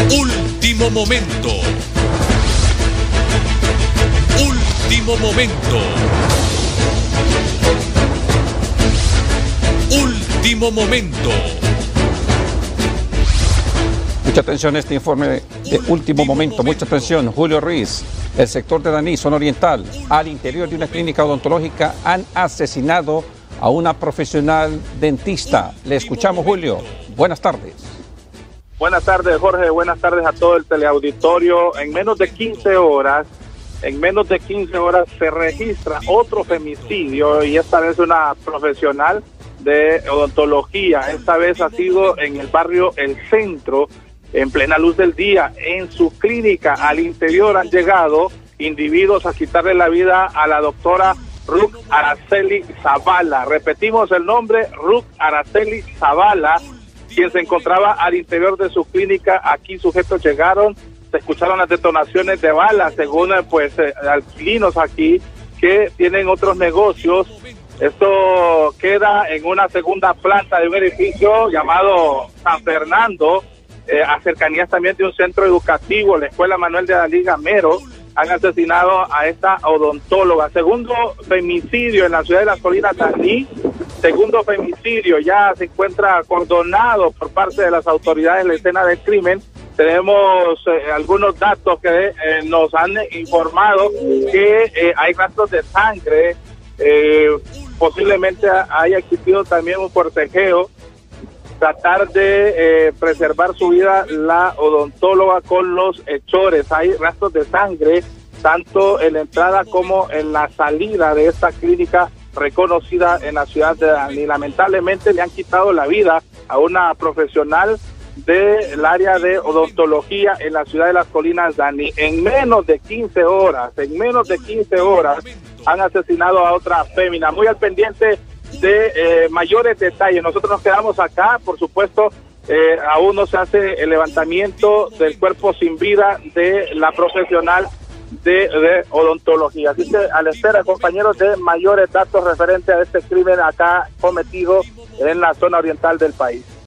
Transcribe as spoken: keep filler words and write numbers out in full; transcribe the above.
Último momento. Último momento. Último momento. Mucha atención a este informe de último momento, mucha atención. Julio Ruiz, el sector de Daní, zona oriental, al interior de una clínica odontológica han asesinado a una profesional dentista. Le escuchamos, Julio. Buenas tardes. Buenas tardes, Jorge. Buenas tardes a todo el teleauditorio. En menos de quince horas, en menos de quince horas se registra otro femicidio y esta vez una profesional de odontología. Esta vez ha sido en el barrio El Centro, en plena luz del día. En su clínica al interior han llegado individuos a quitarle la vida a la doctora Ruth Araceli Zavala. Repetimos el nombre, Ruth Araceli Zavala, quien se encontraba al interior de su clínica. Aquí sujetos llegaron, se escucharon las detonaciones de balas, según pues eh, alquilinos aquí que tienen otros negocios. Esto queda en una segunda planta de un edificio llamado San Fernando, eh, a cercanías también de un centro educativo, la Escuela Manuel de Dalí Gamero. Han asesinado a esta odontóloga. Segundo femicidio en la ciudad de Las Colinas, Daní. Segundo femicidio, ya se encuentra acordonado por parte de las autoridades en la escena del crimen. Tenemos eh, algunos datos que eh, nos han informado que eh, hay rastros de sangre. Eh, posiblemente haya existido también un forcejeo, tratar de eh, preservar su vida la odontóloga con los hechores. Hay rastros de sangre tanto en la entrada como en la salida de esta clínica reconocida en la ciudad de Daní. Lamentablemente le han quitado la vida a una profesional del área de odontología en la ciudad de Las Colinas, Daní. En menos de quince horas, en menos de quince horas han asesinado a otra fémina. Muy al pendiente de eh, mayores detalles. Nosotros nos quedamos acá, por supuesto, eh, aún no se hace el levantamiento del cuerpo sin vida de la profesional de, de odontología. Así que a la espera, compañeros, de mayores datos referentes a este crimen acá cometido en la zona oriental del país.